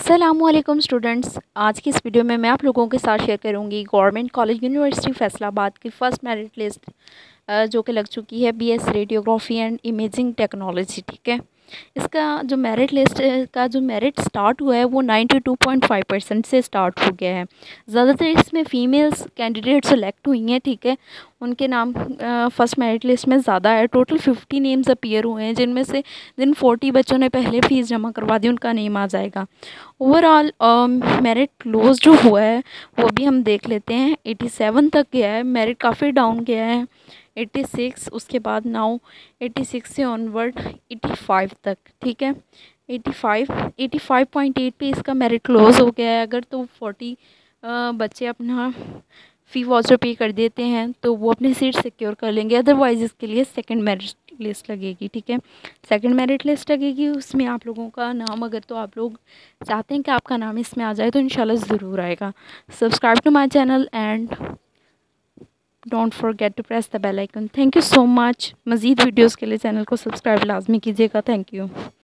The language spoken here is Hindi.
अस्सलामुअलैकुम स्टूडेंट्स, आज की इस वीडियो में मैं आप लोगों के साथ शेयर करूंगी गवर्नमेंट कॉलेज यूनिवर्सिटी फैसलाबाद की फ़र्स्ट मेरिट लिस्ट जो कि लग चुकी है BS radiography and imaging technology. ठीक है, इसका जो मेरिट लिस्ट का जो मेरिट स्टार्ट हुआ है वो 92.5% से स्टार्ट हो गया है। ज़्यादातर इसमें फ़ीमेल्स कैंडिडेट सेलेक्ट हुई हैं। ठीक है, उनके नाम फर्स्ट मेरिट लिस्ट में ज़्यादा है। टोटल 50 नेम्स अपीयर हुए हैं, जिनमें से 40 बच्चों ने पहले फ़ीस जमा करवा दी, उनका नेम आ जाएगा। ओवरऑल मेरिट क्लोज जो हुआ है वो भी हम देख लेते हैं। 87 तक गया है, मेरिट काफ़ी डाउन गया है 86, उसके बाद नाउ 86 से ऑनवर्ड 85 तक। ठीक है, 85.8 पे इसका मेरिट क्लोज हो गया है। अगर तो 40 बच्चे अपना फ़ी वाउचर पे कर देते हैं तो वो अपनी सीट सिक्योर कर लेंगे, अदरवाइज़ इसके लिए सेकंड मेरिट लिस्ट लगेगी। ठीक है, सेकंड मेरिट लिस्ट लगेगी, उसमें आप लोगों का नाम, अगर तो आप लोग चाहते हैं कि आपका नाम इसमें आ जाए तो इंशाल्लाह ज़रूर आएगा। Subscribe to my channel and don't forget to press the bell icon. Thank you so much. मज़ीद वीडियोज़ के लिए चैनल को सब्सक्राइब लाजमी कीजिएगा। Thank you.